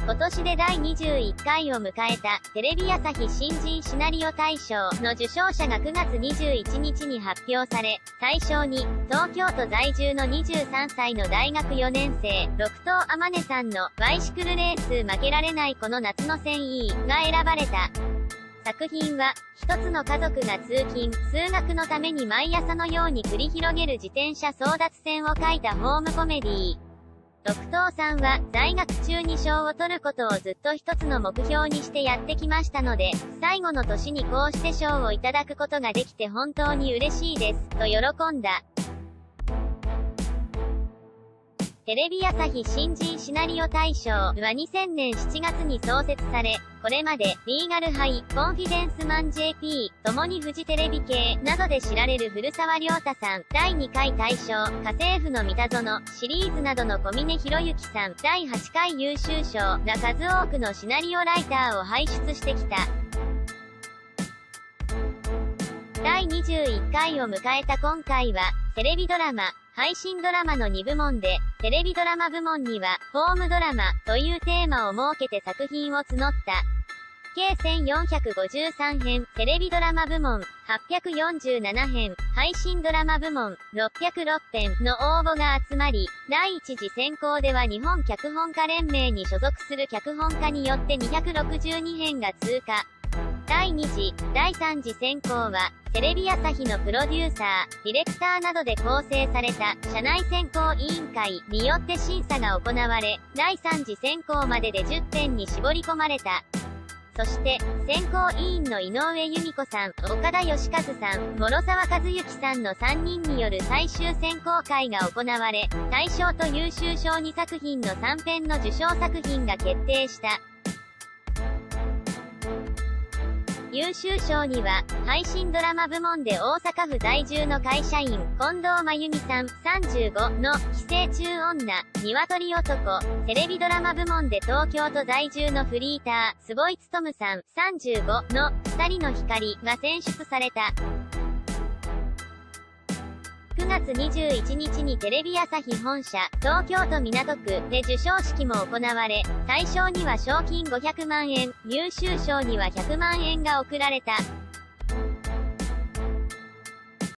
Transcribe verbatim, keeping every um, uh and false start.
今年でだいにじゅういっかいを迎えた、テレビ朝日新人シナリオ大賞の受賞者がくがつにじゅういちにちに発表され、大賞に、東京都在住のにじゅうさんさいの大学よねんせい、六頭あまねさんの、バイシクルレース負けられないこの夏の戦意が選ばれた。作品は、一つの家族が通勤、通学のために毎朝のように繰り広げる自転車争奪戦を描いたホームコメディー。六頭さんは、在学中に賞を取ることをずっと一つの目標にしてやってきましたので、最後の年にこうして賞をいただくことができて本当に嬉しいです、と喜んだ。テレビ朝日新人シナリオ大賞はにせんねんしちがつに創設され、これまで、リーガルハイ、コンフィデンスマン ジェーピー、共にフジテレビ系などで知られる古澤亮太さん、だいにかい大賞、家政婦の三田園、シリーズなどの小峰博之さん、だいはちかい優秀賞ら数多くのシナリオライターを輩出してきた。だいにじゅういっかいを迎えた今回は、テレビドラマ、配信ドラマのにぶもんで、テレビドラマ部門には、ホームドラマというテーマを設けて作品を募った。計せんよんひゃくごじゅうさんへん、テレビドラマ部門、はっぴゃくよんじゅうななへん、配信ドラマ部門、ろっぴゃくろくへんの応募が集まり、だいいち次選考では日本脚本家連盟に所属する脚本家によってにひゃくろくじゅうにへんが通過。だいに次、だいさん次選考は、テレビ朝日のプロデューサー、ディレクターなどで構成された、社内選考委員会によって審査が行われ、だいさん次選考まででじゅってんに絞り込まれた。そして、選考委員の井上由美子さん、岡田義和さん、諸沢和幸さんのさんにんによる最終選考会が行われ、大賞と優秀賞にさくひんのさんぺんの受賞作品が決定した。優秀賞には、配信ドラマ部門で大阪府在住の会社員、近藤真由美さん、さんじゅうごの、寄生虫女、鶏男、テレビドラマ部門で東京都在住のフリーター、坪井勉さん、さんじゅうごの、二人の光が選出された。くがつにじゅういちにちにテレビ朝日本社、東京都港区で授賞式も行われ、大賞には賞金ごひゃくまんえん、優秀賞にはひゃくまんえんが贈られた。